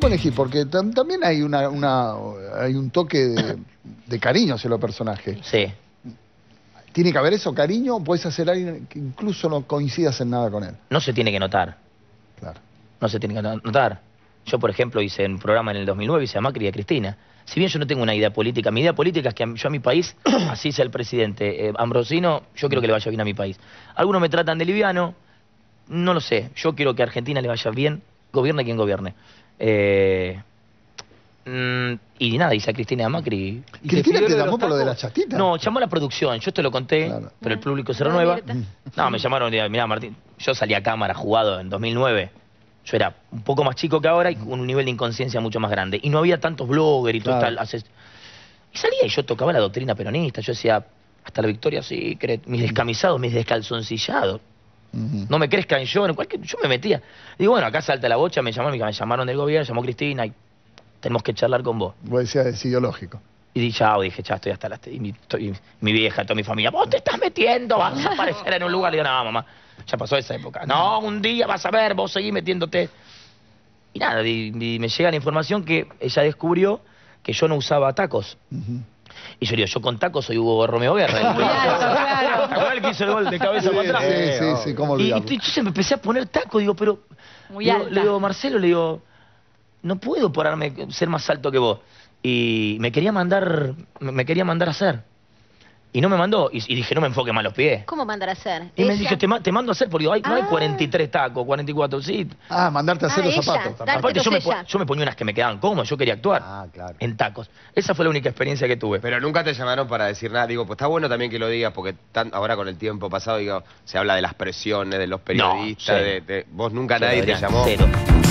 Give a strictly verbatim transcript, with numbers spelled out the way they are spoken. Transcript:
¿Cómo elegís? Porque tam también hay una, una hay un toque de, de cariño hacia los personajes. Sí. ¿Tiene que haber eso, cariño? ¿O puedes hacer a alguien que incluso no coincidas en nada con él? No se tiene que notar. Claro. No se tiene que notar. Yo, por ejemplo, hice un programa en el dos mil nueve, hice a Macri y a Cristina. Si bien yo no tengo una idea política, mi idea política es que yo a mi país, así sea el presidente eh, Ambrosino, yo quiero que le vaya bien a mi país. Algunos me tratan de liviano, no lo sé. Yo quiero que a Argentina le vaya bien, gobierne quien gobierne. Eh, mm, y nada, hice a Cristina y a Macri. ¿Y Cristina te llamó por lo de la chatita? No, llamó a la producción, yo te lo conté, claro. Pero el público se renueva. No, me llamaron, mirá Martín, yo salí a cámara jugado en dos mil nueve. Yo era un poco más chico que ahora y con un nivel de inconsciencia mucho más grande. Y no había tantos bloggers y todo claro. tal. Y salía y yo tocaba la doctrina peronista. Yo decía, hasta la victoria sí, mis descamisados, mis descalzoncillados. Uh-huh. No me crezcan yo, en cualquier... yo me metía. Digo, bueno, acá salta la bocha, me llamaron, me llamaron del gobierno, llamó Cristina y tenemos que charlar con vos. Vos decías, es ideológico. Y dije, chao, dije, ya estoy hasta la... Y mi, estoy, mi vieja, toda mi familia, vos te estás metiendo, vas a aparecer en un lugar. Y digo, no, mamá, ya pasó esa época. No, un día vas a ver, vos seguís metiéndote. Y nada, y, y me llega la información que ella descubrió que yo no usaba tacos. Uh-huh. Y yo digo, yo con tacos soy Hugo Romeo Guerra. Claro, claro. ¿El que hizo el gol de cabeza sí, para atrás? Sí, sí, sí, cómo olvidarlo. Y, y yo me empecé a poner tacos, digo, pero... Muy digo, alta. Le digo, Marcelo, le digo, no puedo pararme, ser más alto que vos. Y me quería mandar, me quería mandar a hacer. Y no me mandó, y, y dije, no me enfoque más los pies. ¿Cómo mandar a hacer? Y ¿Ella? me dije, te, ma te mando a hacer, porque digo, ay, no ah. hay cuarenta y tres tacos, cuarenta y cuatro, sí. Ah, mandarte a hacer ah, los ella, zapatos. Aparte yo me, yo me ponía unas que me quedaban cómodas, yo quería actuar ah, claro. en tacos. Esa fue la única experiencia que tuve. Pero nunca te llamaron para decir nada. Digo, pues está bueno también que lo digas, porque tan, ahora con el tiempo pasado, digo, se habla de las presiones, de los periodistas, no, de, de, vos nunca Cero, nadie Adrián, te llamó. Cero.